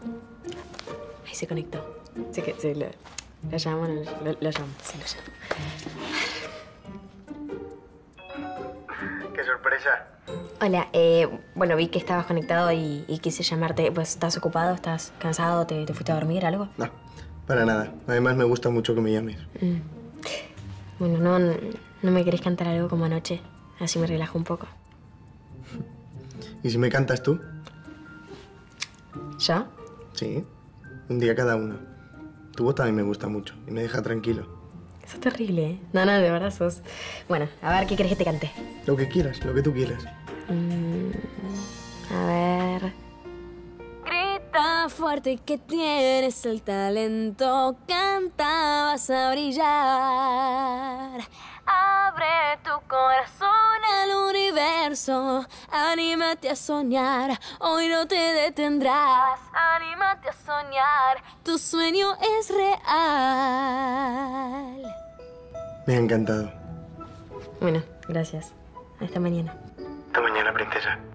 Ahí se conectó. Sí que sí, lo llamo, lo llamo. Sí, lo llamo. ¡Qué sorpresa! Hola, bueno, vi que estabas conectado y quise llamarte. Pues, ¿estás ocupado? ¿Estás cansado? ¿Te fuiste a dormir? ¿Algo? No, para nada. Además, me gusta mucho que me llames. Bueno, ¿no me querés cantar algo como anoche? Así me relajo un poco. ¿Y si me cantas tú? ¿Yo? Sí, un día cada uno. Tu voz también me gusta mucho y me deja tranquilo. Eso es terrible, ¿eh? No, de verdad sos... Bueno, a ver, ¿qué querés que te cante? Lo que quieras, lo que tú quieras. A ver... Grita fuerte que tienes el talento, canta, vas a brillar. Abre tu corazón al universo, anímate a soñar, hoy no te detendrás. Anímate a soñar, tu sueño es real. Me ha encantado. Bueno, gracias. Hasta mañana. Hasta mañana, princesa.